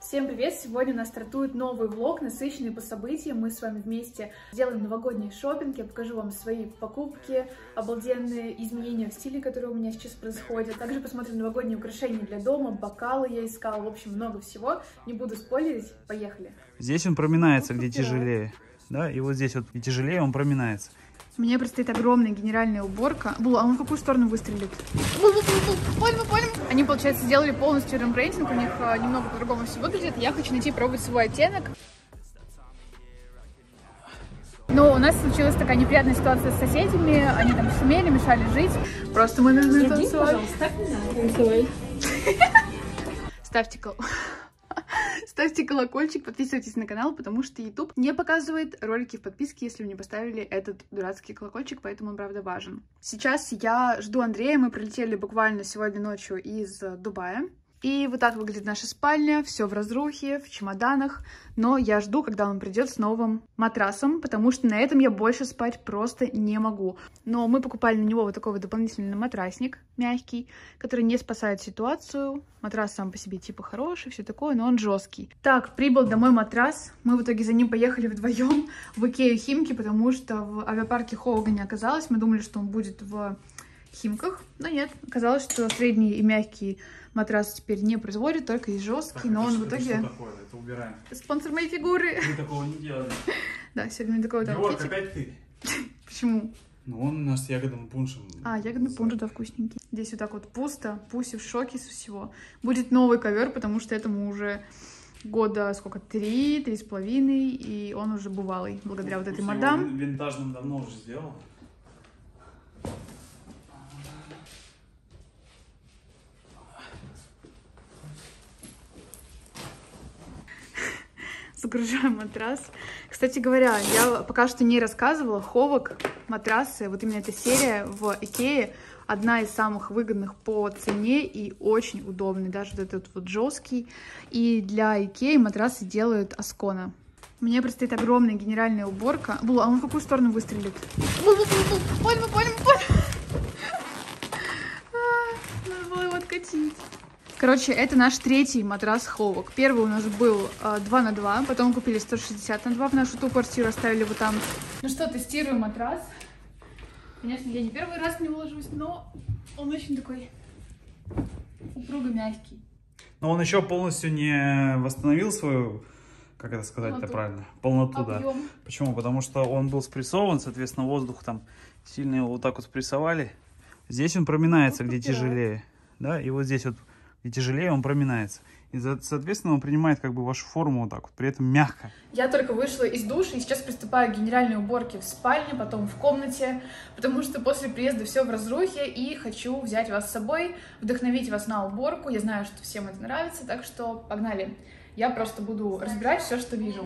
Всем привет! Сегодня у нас стартует новый влог, насыщенный по событиям. Мы с вами вместе делаем новогодний шопинг. Я покажу вам свои покупки, обалденные изменения в стиле, которые у меня сейчас происходят. Также посмотрим новогодние украшения для дома, бокалы я искала. В общем, много всего. Не буду спойлерить. Поехали! Здесь он проминается, где тяжелее. Да, и вот здесь вот и тяжелее он проминается. Мне предстоит огромная генеральная уборка. А он в какую сторону выстрелит? Они, получается, сделали полностью рембрейдинг. У них немного по-другому все выглядит. Я хочу найти, пробовать свой оттенок. Но у нас случилась такая неприятная ситуация с соседями. Они там шумели, мешали жить. Просто мы нужно танцевать. Ставьте колокольчик, подписывайтесь на канал, потому что YouTube не показывает ролики в подписке, если вы не поставили этот дурацкий колокольчик, поэтому он, правда, важен. Сейчас я жду Андрея, мы прилетели буквально сегодня ночью из Дубая. И вот так выглядит наша спальня, все в разрухе, в чемоданах. Но я жду, когда он придет с новым матрасом, потому что на этом я больше спать просто не могу. Но мы покупали на него вот такой вот дополнительный матрасник, мягкий, который не спасает ситуацию. Матрас сам по себе типа хороший, все такое, но он жесткий. Так, прибыл домой матрас. Мы в итоге за ним поехали вдвоем в Икею Химки, потому что в авиапарке Ховага не оказалось. Мы думали, что он будет в Химках, но нет. Оказалось, что средний и мягкий матрас теперь не производит, только есть жесткий, так, но он в итоге... Что такое? Это убираем. Спонсор моей фигуры. Мы такого не делали. Да, сегодня мне такой вот аутфитик. Опять ты. Почему? Ну, он у нас с ягодным пуншем. А, ягодный пунш, да, вкусненький. Здесь вот так вот пусто, Пуси в шоке со всего. Будет новый ковер, потому что этому уже года, сколько, 3,5, и он уже бывалый, благодаря вот этой мадам. Винтажным давно уже сделал. Загружаем матрас. Кстати говоря, я пока что не рассказывала, Ховаг матрасы, вот именно эта серия в Икее, одна из самых выгодных по цене и очень удобный, даже вот этот вот жесткий. И для Икеи матрасы делают Аскона. Мне предстоит огромная генеральная уборка. А он в какую сторону выстрелит? Надо было его откатить. Короче, это наш третий матрас Ховаг. Первый у нас был 2 на 2, потом купили 160 на 2 в нашу ту квартиру, оставили его там. Ну что, тестирую матрас. Конечно, я не первый раз в него ложусь, но он очень такой упруго мягкий. Но он еще полностью не восстановил свою, как это сказать-то правильно, полноту, да. Почему? Потому что он был спрессован, соответственно, воздух там сильно его вот так вот спрессовали. Здесь он проминается, где тяжелее, да, и вот здесь вот и тяжелее он проминается. И, соответственно, он принимает как бы вашу форму вот так вот, при этом мягко. Я только вышла из душа и сейчас приступаю к генеральной уборке в спальне, потом в комнате, потому что после приезда все в разрухе, и хочу взять вас с собой, вдохновить вас на уборку. Я знаю, что всем это нравится, так что погнали. Я просто буду разбирать все, что вижу.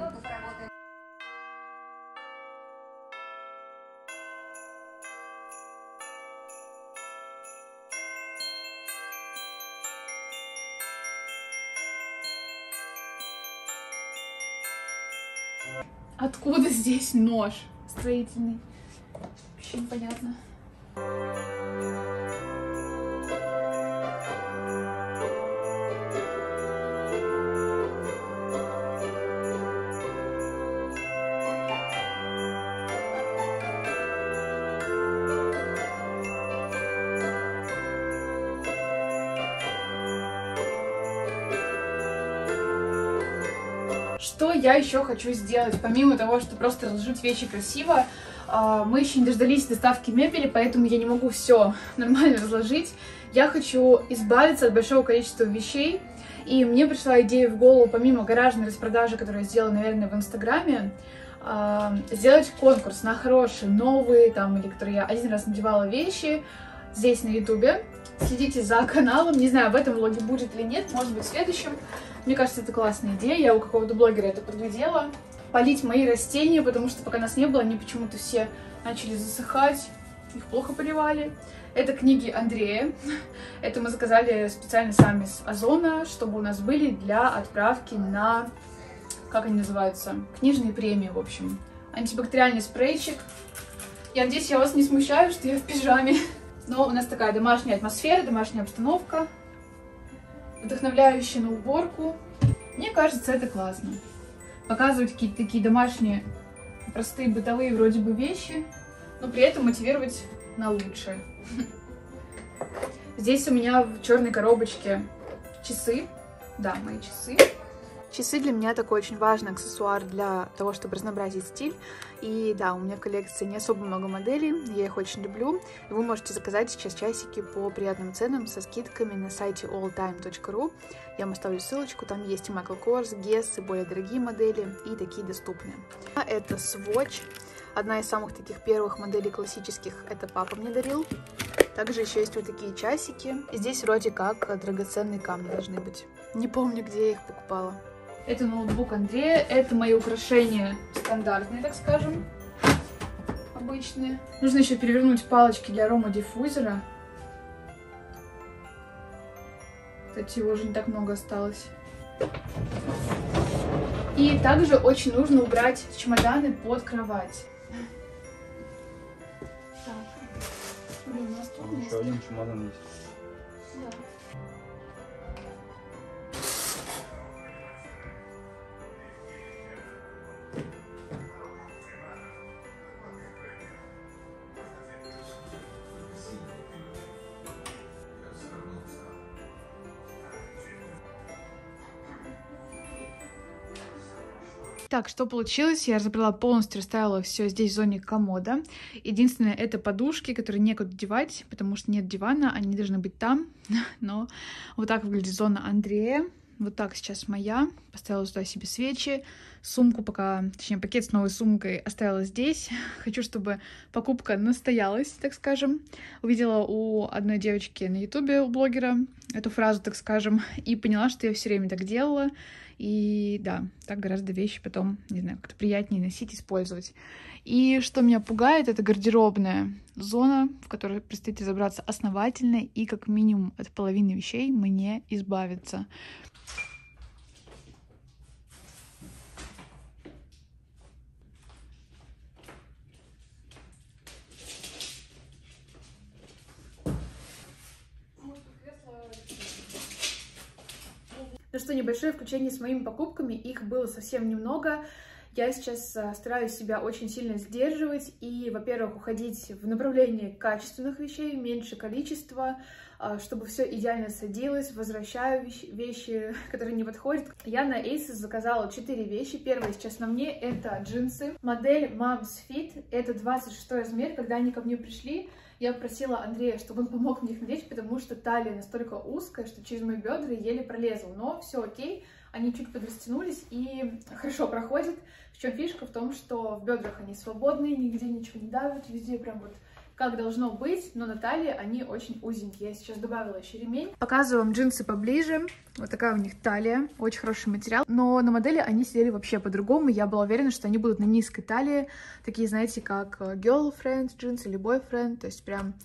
Откуда здесь нож строительный? Вообще непонятно. Что я еще хочу сделать, помимо того, что просто разложить вещи красиво, мы еще не дождались доставки мебели, поэтому я не могу все нормально разложить. Я хочу избавиться от большого количества вещей, и мне пришла идея в голову, помимо гаражной распродажи, которую я сделала, наверное, в Инстаграме, сделать конкурс на хорошие, новые, там, или которые я один раз надевала вещи, здесь на Ютубе. Следите за каналом, не знаю, в этом влоге будет или нет, может быть, в следующем. Мне кажется, это классная идея, я у какого-то блогера это подглядела. Полить мои растения, потому что пока нас не было, они почему-то все начали засыхать, их плохо поливали. Это книги Андрея, это мы заказали специально сами с Озона, чтобы у нас были для отправки на, как они называются, книжные премии, в общем. Антибактериальный спрейчик. Я надеюсь, я вас не смущаю, что я в пижаме. Но у нас такая домашняя атмосфера, домашняя обстановка, вдохновляющая на уборку. Мне кажется, это классно. Показывать какие-то такие домашние, простые, бытовые вроде бы вещи, но при этом мотивировать на лучшее. Здесь у меня в черной коробочке часы. Да, мои часы. Часы для меня такой очень важный аксессуар для того, чтобы разнообразить стиль. И да, у меня в коллекции не особо много моделей, я их очень люблю. И вы можете заказать сейчас часики по приятным ценам со скидками на сайте alltime.ru. Я вам оставлю ссылочку, там есть и Michael Kors, Guess, и более дорогие модели, и такие доступные. Это Swatch, одна из самых таких первых моделей классических, это папа мне дарил. Также еще есть вот такие часики. И здесь вроде как драгоценные камни должны быть. Не помню, где я их покупала. Это ноутбук Андрея. Это мои украшения стандартные, так скажем. Обычные. Нужно еще перевернуть палочки для аромадиффузера. Кстати, его уже не так много осталось. И также очень нужно убрать чемоданы под кровать. Блин, у нас тут еще один чемодан есть. Да. Так, что получилось? Я разобрала полностью, расставила все здесь в зоне комода. Единственное, это подушки, которые некуда девать, потому что нет дивана, они должны быть там. Но вот так выглядит зона Андрея. Вот так сейчас моя. Поставила сюда себе свечи. Сумку пока, точнее, пакет с новой сумкой оставила здесь. Хочу, чтобы покупка настоялась, так скажем. Увидела у одной девочки на ютубе, у блогера, эту фразу, так скажем, и поняла, что я все время так делала. И да, так гораздо вещи потом, не знаю, как-то приятнее носить, использовать. И что меня пугает, это гардеробная зона, в которой предстоит разобраться основательно, и как минимум от половины вещей мне избавиться. Ну что, небольшое включение с моими покупками, их было совсем немного. Я сейчас стараюсь себя очень сильно сдерживать и, во-первых, уходить в направлении качественных вещей, меньше количества, чтобы все идеально садилось, возвращаю вещи, которые не подходят. Я на Asos заказала 4 вещи. Первая сейчас на мне — это джинсы. Модель Moms Fit, это 26 размер. Когда они ко мне пришли, я попросила Андрея, чтобы он помог мне их надеть, потому что талия настолько узкая, что через мои бедра еле пролезла. Но все окей, они чуть подрастянулись и хорошо проходят. В чем фишка? В том, что в бедрах они свободные, нигде ничего не давят, везде прям вот как должно быть, но на талии они очень узенькие. Я сейчас добавила еще ремень. Показываю вам джинсы поближе. Вот такая у них талия, очень хороший материал. Но на модели они сидели вообще по-другому. Я была уверена, что они будут на низкой талии. Такие, знаете, как girlfriend джинсы или boyfriend. То есть прям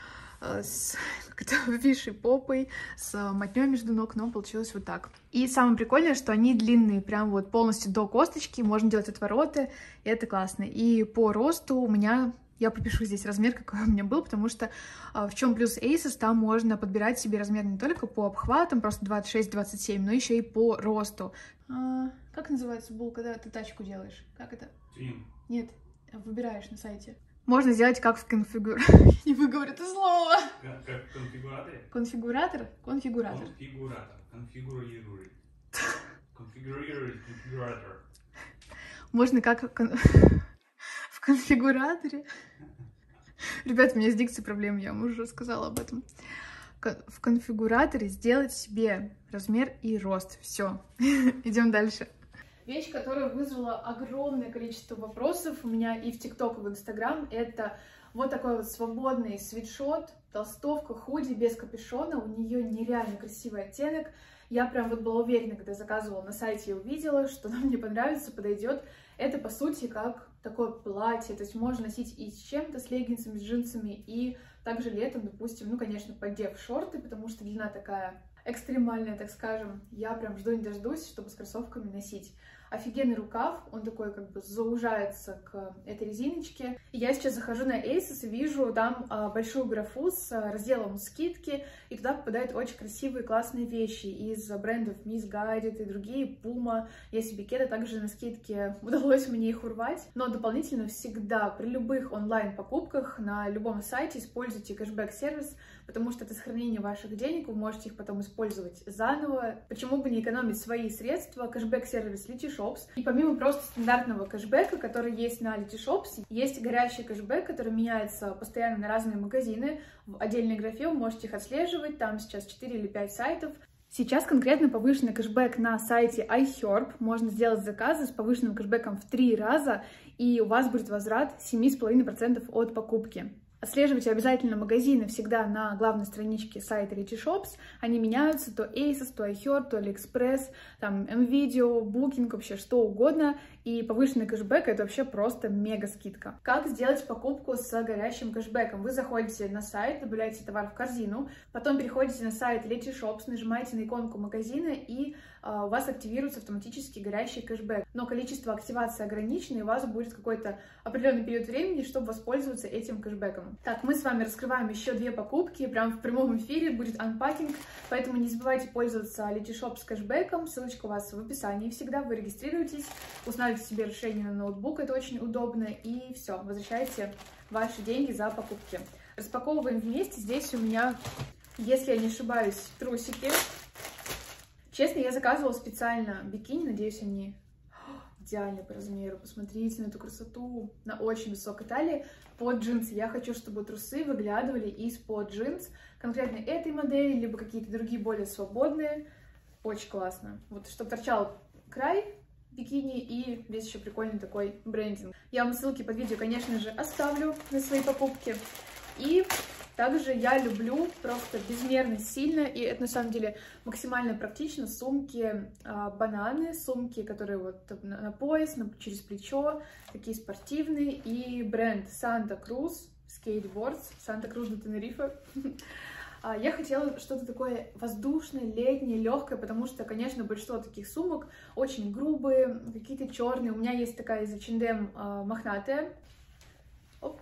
с висшей попой, с мотней между ног, но получилось вот так. И самое прикольное, что они длинные, прям вот полностью до косточки. Можно делать отвороты, и это классно. И по росту у меня... Я пропишу здесь размер, какой у меня был, потому что в чем плюс Asos, там можно подбирать себе размер не только по обхватам, просто 26-27, но еще и по росту. Как называется булка, когда ты тачку делаешь? Как это? Нет, выбираешь на сайте. Можно сделать как в конфигураторе. Не выговорю это слово. Как в конфигураторе? Конфигуратор? Конфигуратор. Конфигурируй. Конфигуратор. Можно как в конфигураторе. Ребят, у меня с дикцией проблемы, я вам уже рассказала об этом. В конфигураторе сделать себе размер и рост. Все. Идем дальше. Вещь, которая вызвала огромное количество вопросов у меня и в ТикТок, и в Инстаграм, это вот такой вот свободный свитшот, толстовка, худи без капюшона. У нее нереально красивый оттенок. Я прям вот была уверена, когда заказывала на сайте и увидела, что она мне понравится, подойдет. Это, по сути, как такое платье, то есть можно носить и с чем-то, с леггинсами, с джинсами, и также летом, допустим, ну, конечно, поддев шорты, потому что длина такая экстремальная, так скажем. Я прям жду не дождусь, чтобы с кроссовками носить. Офигенный рукав, он такой как бы заужается к этой резиночке. И я сейчас захожу на ASOS и вижу там большую графу с разделом скидки, и туда попадают очень красивые классные вещи из брендов Missguided и другие, Puma. Если бикеты также на скидке, удалось мне их урвать. Но дополнительно всегда при любых онлайн-покупках на любом сайте используйте кэшбэк-сервис, потому что это сохранение ваших денег, вы можете их потом использовать заново. Почему бы не экономить свои средства? Кэшбэк-сервис Letyshops. И помимо просто стандартного кэшбэка, который есть на Letyshops, есть горящий кэшбэк, который меняется постоянно на разные магазины. В отдельной графе вы можете их отслеживать, там сейчас 4 или 5 сайтов. Сейчас конкретно повышенный кэшбэк на сайте iHerb. Можно сделать заказы с повышенным кэшбэком в 3 раза, и у вас будет возврат 7,5% от покупки. Отслеживайте обязательно магазины всегда на главной страничке сайта Letyshops. Они меняются, то ASOS, то iHerb, то AliExpress, там MVideo, Booking, вообще что угодно. И повышенный кэшбэк — это вообще просто мега скидка. Как сделать покупку с горящим кэшбэком? Вы заходите на сайт, добавляете товар в корзину, потом переходите на сайт Letyshops, нажимаете на иконку магазина, и у вас активируется автоматически горящий кэшбэк. Но количество активации ограничено, и у вас будет какой-то определенный период времени, чтобы воспользоваться этим кэшбэком. Так, мы с вами раскрываем еще 2 покупки, прямо в прямом эфире будет анпакинг, поэтому не забывайте пользоваться Letyshops кэшбэком, ссылочка у вас в описании всегда, вы регистрируетесь, устанавливаете себе решение на ноутбук, это очень удобно, и все, возвращайте ваши деньги за покупки. Распаковываем вместе. Здесь у меня, если я не ошибаюсь, трусики. Честно, я заказывала специально бикини, надеюсь, они идеальны по размеру. Посмотрите на эту красоту, на очень высокой талии, под джинсы. Я хочу, чтобы трусы выглядывали из-под джинс, конкретно этой модели, либо какие-то другие более свободные. Очень классно. Вот, чтобы торчал край бикини и весь еще прикольный такой брендинг. Я вам ссылки под видео, конечно же, оставлю на свои покупки. И также я люблю просто безмерно сильно, и это на самом деле максимально практично, сумки бананы, сумки, которые вот на пояс, через плечо, такие спортивные, и бренд Santa Cruz Skateboards, Santa Cruz de Tenerife. Я хотела что-то такое воздушное, летнее, легкое, потому что, конечно, большинство таких сумок очень грубые, какие-то черные. У меня есть такая из H&M мохнатая. Оп.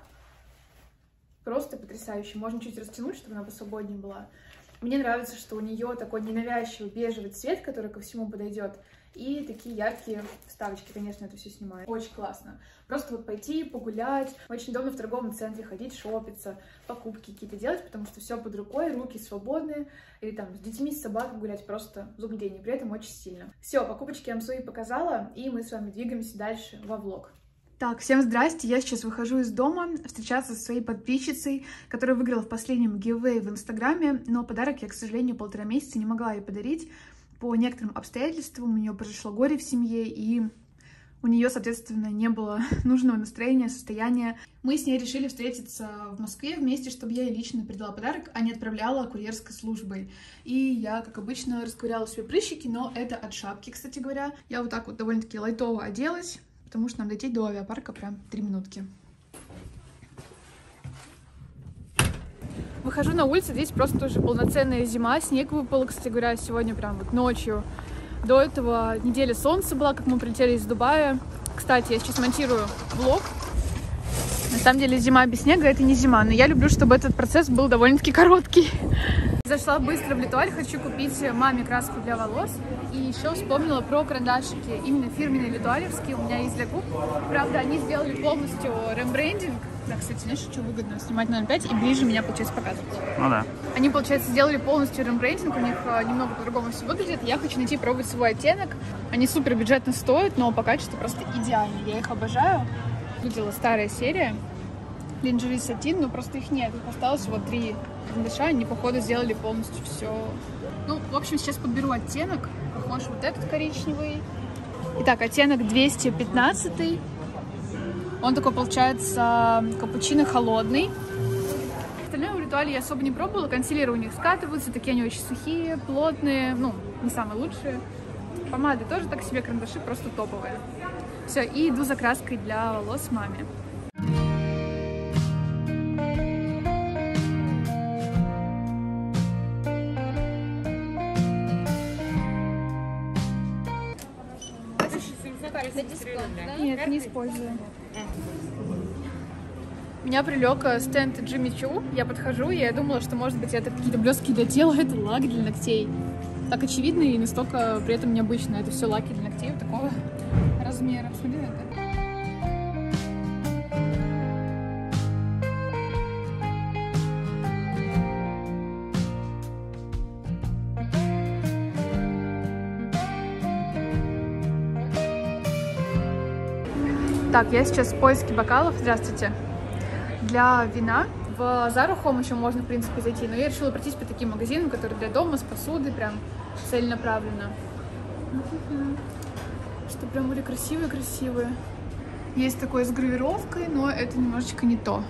Просто потрясающе. Можно чуть растянуть, чтобы она посвободнее была. Мне нравится, что у нее такой ненавязчивый бежевый цвет, который ко всему подойдет. И такие яркие вставочки, конечно, это все снимает. Очень классно. Просто вот пойти погулять. Очень удобно в торговом центре ходить, шопиться, покупки какие-то делать, потому что все под рукой, руки свободные. Или там с детьми, с собакой гулять просто заглядение. При этом очень сильно. Все, покупочки я вам свои показала, и мы с вами двигаемся дальше во влог. Так, всем здрасте, я сейчас выхожу из дома встречаться со своей подписчицей, которая выиграла в последнем giveaway в Инстаграме, но подарок я, к сожалению, 1,5 месяца не могла ей подарить. По некоторым обстоятельствам у нее произошло горе в семье, и у нее, соответственно, не было нужного настроения, состояния. Мы с ней решили встретиться в Москве вместе, чтобы я ей лично передала подарок, а не отправляла курьерской службой. И я, как обычно, расковыряла себе прыщики, но это от шапки, кстати говоря. Я вот так вот довольно-таки лайтово оделась, потому что нам дойти до авиапарка прям 3 минутки. Выхожу на улицу, здесь просто уже полноценная зима, снег выпал, кстати говоря, сегодня прям вот ночью. До этого неделя солнца была, как мы прилетели из Дубая. Кстати, я сейчас монтирую влог. На самом деле зима без снега — это не зима, но я люблю, чтобы этот процесс был довольно-таки короткий. Зашла быстро в Летуаль, хочу купить маме краску для волос. И еще вспомнила про карандашики, именно фирменные летуалевские, у меня есть для губ. Правда, они сделали полностью рембрендинг. Да, кстати, знаешь, что выгодно? Снимать на 0,5 и ближе меня, получается, показывать. Ну да. Они, получается, сделали полностью рембрендинг, у них немного по-другому все выглядит. Я хочу найти, пробовать свой оттенок. Они супер бюджетно стоят, но по качеству просто идеальные. Я их обожаю. Выглядела старая серия. Линжери сатин, но просто их нет. Их осталось вот 3 карандаша, они, походу, сделали полностью все. Ну, в общем, сейчас подберу оттенок. Похож вот этот коричневый. Итак, оттенок 215. Он такой, получается, капучино холодный. Остальное в Летуале я особо не пробовала. Консилеры у них скатываются, такие они очень сухие, плотные. Ну, не самые лучшие. Помады тоже так себе, карандаши просто топовые. Все, и иду за краской для волос маме. Это дисконт, да? Нет, не использую. Меня привлек стенд Джимми Чу. Я подхожу, и я думала, что, может быть, это какие-то блестки для тела, это лак для ногтей. Так очевидно и настолько при этом необычно. Это все лаки для ногтей вот такого размера. Смотри на это. Так, я сейчас в поиске бокалов. Здравствуйте. Для вина в Зару Home еще можно, в принципе, зайти, но я решила пройтись по таким магазинам, которые для дома, с посудой, прям целенаправленно. Что прям были красивые-красивые. Есть такое с гравировкой, но это немножечко не то.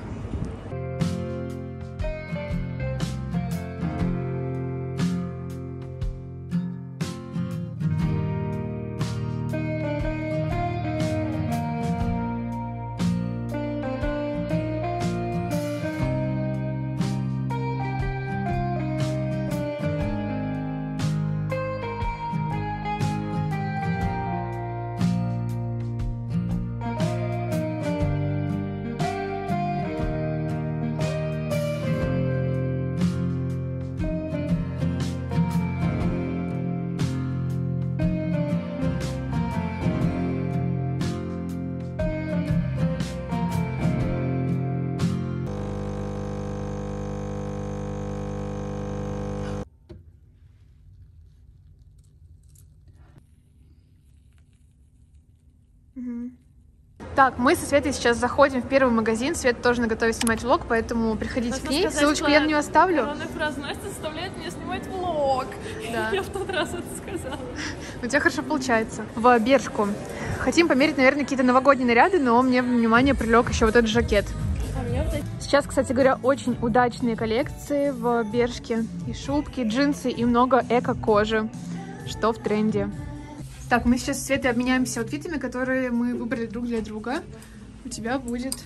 Так, мы со Светой сейчас заходим в первый магазин. Света тоже наготове снимать влог, поэтому приходите к ней. Ссылочку я на нее оставлю. Главная фраза: Настя заставляет меня снимать влог. Да. Я в тот раз это сказала. У тебя хорошо получается. В Бершку. Хотим померить, наверное, какие-то новогодние наряды, но мне внимание привлек еще вот этот жакет. Сейчас, кстати говоря, очень удачные коллекции в Бершке. И шубки, джинсы, и много эко-кожи, что в тренде. Так, мы сейчас с Светой обменяемся аутфитами, которые мы выбрали друг для друга. У тебя будет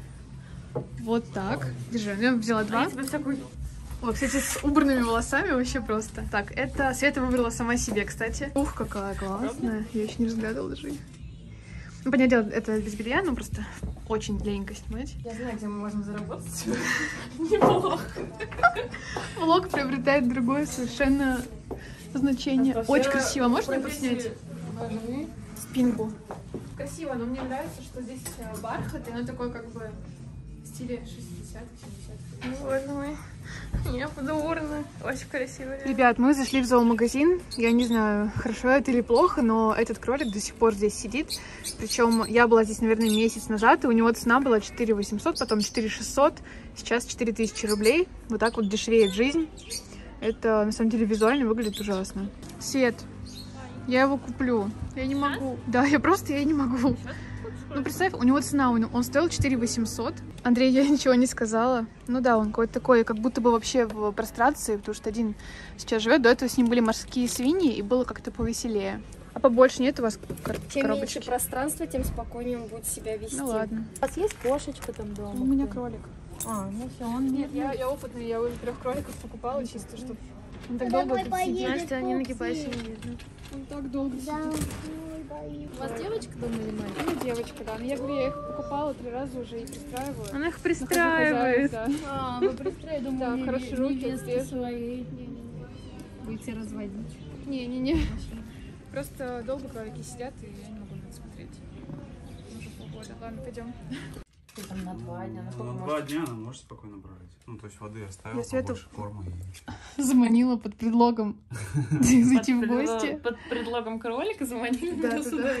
вот так. Держи, я взяла два. О, кстати, с убранными волосами вообще просто. Так, это Света выбрала сама себе, кстати. Ух, какая классная. Я еще не разглядывала даже. Ну, понятное дело, это без белья, но просто очень ленько снимать. Я знаю, где мы можем заработать. Неплохо. Влог приобретает другое совершенно значение. Очень красиво. Можешь мне подснять спинку? Красиво, но мне нравится, что здесь бархат, и оно такое как бы в стиле 60-х, 70-х. Боже мой. Я подурна. Очень красиво. Ребят, мы зашли в зоомагазин. Я не знаю, хорошо это или плохо, но этот кролик до сих пор здесь сидит. Причем я была здесь, наверное, месяц назад, и у него цена была 4 800, потом 4 600, сейчас 4000 рублей. Вот так вот дешевеет жизнь. Это, на самом деле, визуально выглядит ужасно. Свет, я его куплю. Я не могу. Да, я не могу. Ну, представь, у него цена, он стоил 4 800. Андрей, я ничего не сказала. Ну да, он какой-то такой, как будто бы вообще в прострации, потому что один сейчас живет. До этого с ним были морские свиньи, и было как-то повеселее. А побольше нет у вас коробочки? Чем меньше пространства, тем спокойнее он будет себя вести. Ну ладно. У вас есть кошечка там дома? У меня кролик. Ну все, он Нет, я опытный, я уже 3 кроликов покупала чисто, чтобы он так долго тут сидит. Настя, они нагибайся, не видно. Он так долго сидит. У вас девочка дома или мальчик? Ну, девочка, да. Но я говорю, я их покупала 3 раза уже и пристраиваю. Она их пристраивает. Да. Вы пристраиваете, думаю, Да, хорошие руки, невесты своей. Будете разводить. Не. Просто долго кролики сидят, и я не могу на это смотреть. Уже полгода. Ладно, пойдем. Ты там на 2 дня. На 2 дня она может спокойно брать. Ну, то есть воды оставила, побольше корма. Заманила под предлогом зайти в гости. Под предлогом кролика заманили меня сюда.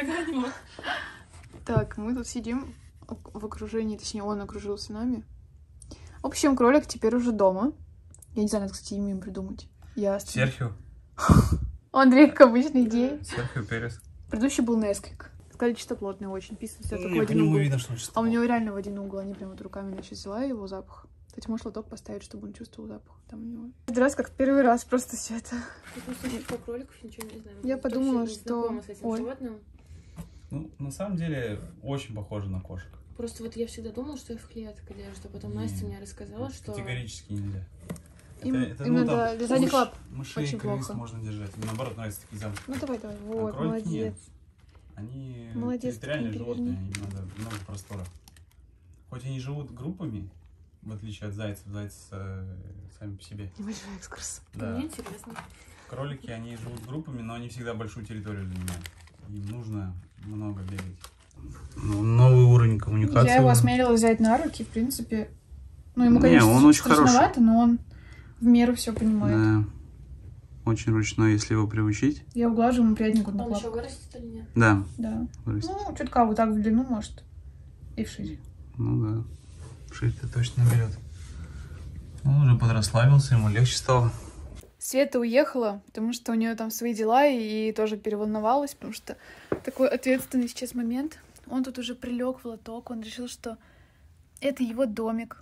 Так, мы тут сидим в окружении, точнее, он окружился нами. В общем, кролик теперь уже дома. Я не знаю, надо, кстати, имя им придумать. Серхио. У Андрея, как обычно, идея. Серхио Перес. Предыдущий был Несквик. Сказали, чистоплотный очень, писается только в По один нему угол. видно, что он А у него реально в один угол. Они прям вот руками, значит, взяла его запах. Кстати, можешь лоток поставить, чтобы он чувствовал запах. Там у него. Каждый раз, как первый раз, просто все это. По кроликов ничего не знаю. Я подумала, что... Ну, на самом деле, очень похоже на кошек. Просто вот я всегда думала, что я в клетке держу, а потом Настя мне рассказала, что... Категорически нельзя. Именно для задних лап. Мышей, очень крыс плохо. можно держать. Наоборот, нравятся такие замки. Ну давай, вот, кролики молодец. нет. Они Молодец, территориальные такие животные, переверни. им надо много простора. Хоть они живут группами, в отличие от зайцев, зайцы сами по себе. Небольшой экскурс. Да. Мне интересно. Кролики, они живут группами, но они всегда большую территорию занимают. Им нужно много бегать. Новый уровень коммуникации. Я его осмелилась взять на руки, в принципе. Ну, ему, конечно, он очень страшновато, но он в меру все понимает. Да. Очень ручной, если его приучить. Я углажу ему приятненько на Он лапу. еще вырастет или нет? Да. Да. Вырастет. Ну, чутка вот так в длину, может. И вширь. Ну да. Вширь-то точно наберет. Он уже подрасслабился, ему легче стало. Света уехала, потому что у нее там свои дела, и тоже переволновалась, потому что такой ответственный сейчас момент. Он тут уже прилег в лоток, он решил, что это его домик.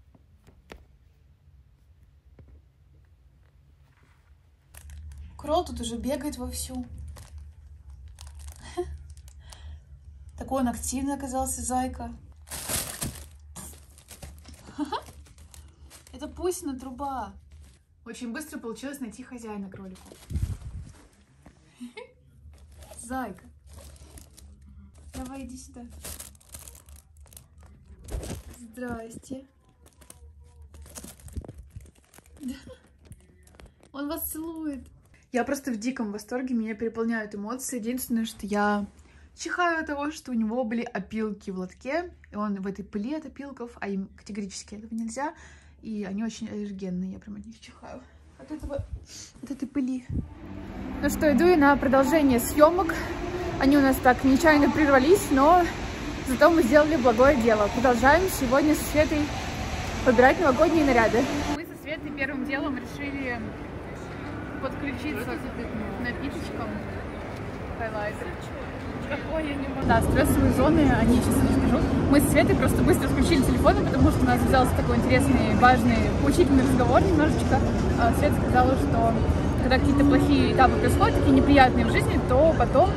Кролл тут уже бегает вовсю. Такой он активный оказался, зайка. Это Пусина труба. Очень быстро получилось найти хозяина кролику. Зайка. Давай, иди сюда. Здрасте. Он вас целует. Я просто в диком восторге, меня переполняют эмоции. Единственное, что я чихаю от того, что у него были опилки в лотке, и он в этой пыли от опилков, а им категорически этого нельзя, и они очень аллергенные, я прям от них чихаю. От этой пыли. Ну что, иду я на продолжение съемок. Они у нас так нечаянно прервались, но зато мы сделали благое дело. Продолжаем сегодня со Светой подбирать новогодние наряды. Мы со Светой первым делом решили подключиться к напиточкам. Хайлайтер. Какой я не могу. Да, стрессовые зоны, они, честно не скажу. Мы с Светой просто быстро включили телефоны, потому что у нас взялся такой интересный, важный, поучительный разговор немножечко. Света сказала, что когда какие-то плохие этапы происходят, такие неприятные в жизни, то потом,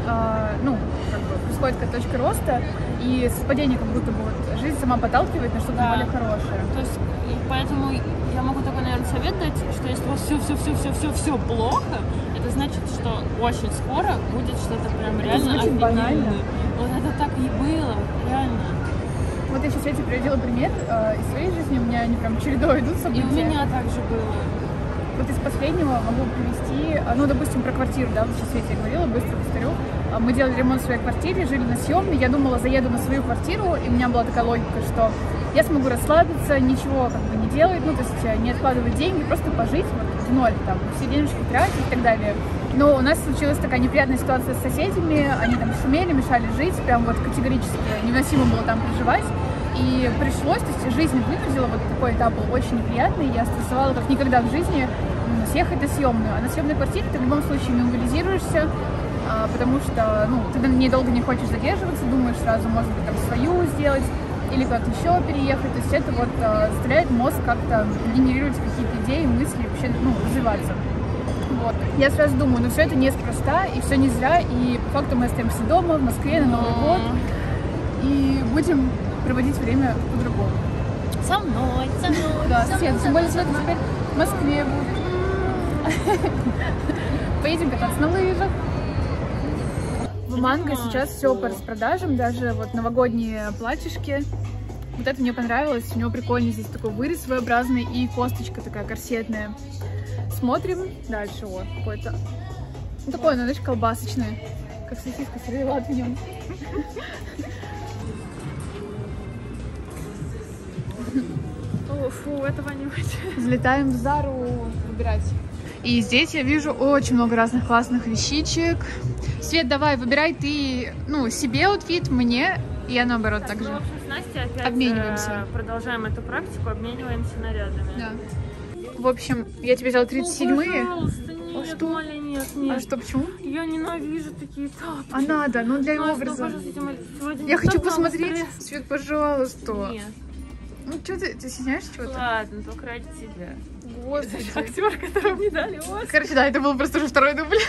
происходит какая-то точка роста, и совпадение как будто бы вот жизнь сама подталкивает на что-то более хорошее. То есть, и поэтому я могу такой, наверное, совет дать, что если у вас все плохо, это значит, что очень скоро будет что-то прям реально офигенное. Вот это так и было, реально. Вот я сейчас Свете приводила пример из своей жизни, у меня они прям чередой идут события. И у меня также было. Вот из последнего могу привести, ну, допустим, про квартиру, да, вот сейчас Свете я говорила, быстро повторю. Мы делали ремонт в своей квартире, жили на съемной, я думала, заеду на свою квартиру, и у меня была такая логика, что я смогу расслабиться, ничего как бы не делать, ну, то есть не откладывать деньги, просто пожить вот в ноль, там, все денежки тратить и так далее. Но у нас случилась такая неприятная ситуация с соседями, они там шумели, мешали жить, прям вот категорически невыносимо было там проживать. И пришлось, то есть жизнь вынудила, вот такой этап был очень неприятный, я стрессовала как никогда в жизни съехать на съемную. А на съемной квартире ты в любом случае мобилизируешься, потому что, ну, ты недолго не хочешь задерживаться, думаешь сразу, может быть, там свою сделать или куда-то еще переехать. То есть это вот заставляет мозг как-то генерировать какие-то идеи, мысли, вообще, ну, развиваться. Вот. Я сразу думаю, ну все это неспроста, и все не зря, и по факту мы остаемся дома, в Москве на Новый год, и будем проводить время по-другому. Со мной. Да, Света, тем более Света теперь в Москве будет. Поедем кататься на лыжах. В Манго сейчас все по распродажам, даже вот новогодние платьишки. Вот это мне понравилось, у него прикольный здесь такой вырез своеобразный и косточка такая корсетная. Смотрим дальше, вот какой-то. Ну, такой, ну, знаешь, колбасочный, как сосиска сервелат в нем. О, фу, это вонючее. Взлетаем в Зару выбирать. И здесь я вижу очень много разных классных вещичек. Свет, давай, выбирай ты, ну, себе аутфит, мне, и я наоборот так же. Ну, в общем, с Настей опять обмениваемся. Продолжаем эту практику, обмениваемся нарядами. Да. В общем, я тебе взяла 37-е. Пожалуйста, нет, что? Маля, нет. А что, почему? Я ненавижу такие тапки. А надо, ну для образа. Я хочу посмотреть. Свет, пожалуйста. Нет. Ну что ты стесняешься чего-то? Ладно, только ради тебя. Господи. Актер, которого мне дали Оскар. Короче, да, это был просто уже второй дубль.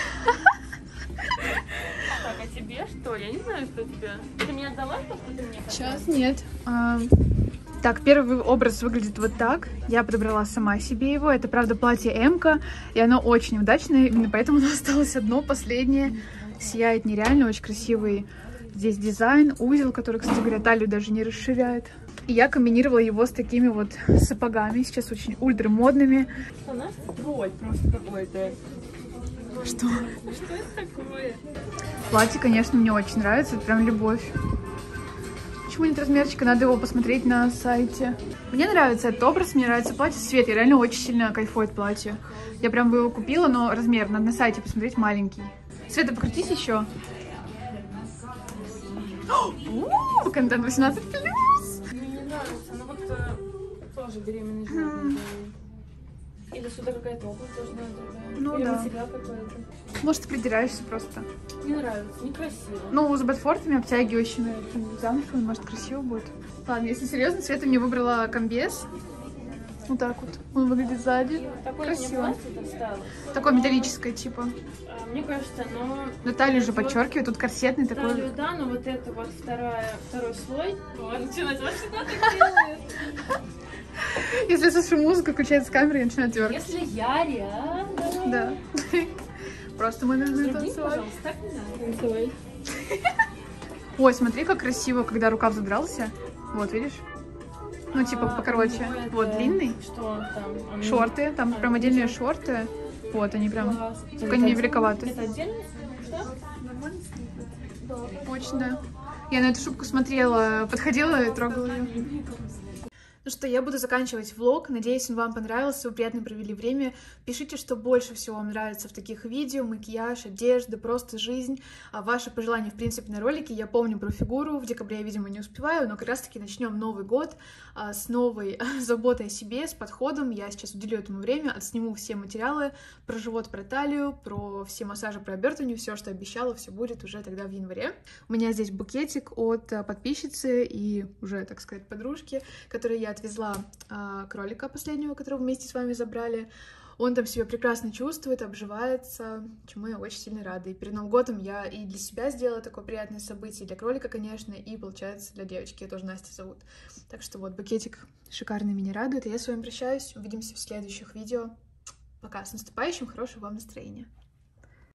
Так, а тебе что? Я не знаю, что тебе. Ты мне отдала то, что ты мне хотела? Сейчас нет. Так, первый образ выглядит вот так. Я подобрала сама себе его. Это, правда, платье М-ка, и оно очень удачное, именно поэтому у нас осталось одно, последнее. Сияет нереально, очень красивый здесь дизайн, узел, который, кстати говоря, талию даже не расширяет. И я комбинировала его с такими вот сапогами, сейчас очень ультра модными. Тролль просто какой-то. Что? Что это такое? Платье, конечно, мне очень нравится, это прям любовь. Почему нет размерчика? Надо его посмотреть на сайте. Мне нравится этот образ, мне нравится платье. Цвет, я реально очень сильно кайфую от платья. Я прям бы его купила, но размер надо на сайте посмотреть маленький. Света, покрутись еще. Контент 18+. Мне не нравится, но вот тоже беременный животный. Или сюда какая-то обувь должна быть. Ну или да. материал какой-то. Может, ты придираешься просто. Не нравится, некрасиво. Ну, с ботфортами обтягивающими, замшевыми, может, красиво будет. Ладно, если серьезно, Света мне выбрала комбез. Вот так вот. Он выглядит сзади. Такое Красиво. мне платье досталось. Такое металлическое, типа. Мне кажется, но... Но талию же вот подчеркивает, тут корсетный такой. талию, да, но вот это вот второй слой. Вот, начинать, вот всегда так делает. Если я слышу музыку, включается камера и начинает твердить. Если я реально... Да. Просто мы должны Другим, танцевать. пожалуйста, так не надо танцевать. Ой, смотри, как красиво, когда рукав задрался. Вот, видишь? Ну, типа, покороче. Вот, длинный. Что там? Шорты, там прям отдельные шорты. Вот, они прям, Класс. только они великоваты. Это отдельно? Что? Очень, да. Я на эту шубку смотрела, подходила и трогала ее. Ну что, я буду заканчивать влог. Надеюсь, он вам понравился, вы приятно провели время. Пишите, что больше всего вам нравится в таких видео: макияж, одежда, просто жизнь. Ваши пожелания, в принципе, на ролике. Я помню про фигуру. В декабре я, видимо, не успеваю, но как раз-таки начнем Новый год с новой заботой о себе, с подходом. Я сейчас уделю этому время, отсниму все материалы про живот, про талию, про все массажи, про обертывание, все, что обещала, все будет уже тогда в январе. У меня здесь букетик от подписчицы и уже, так сказать, подружки, которые я отвезла кролика последнего, которого вместе с вами забрали. Он там себя прекрасно чувствует, обживается, чему я очень сильно рада. И перед Новым годом я и для себя сделала такое приятное событие, для кролика, конечно, и, получается, для девочки, ее тоже Настя зовут. Так что вот, букетик шикарный меня радует, и я с вами прощаюсь, увидимся в следующих видео. Пока, с наступающим, хорошего вам настроения!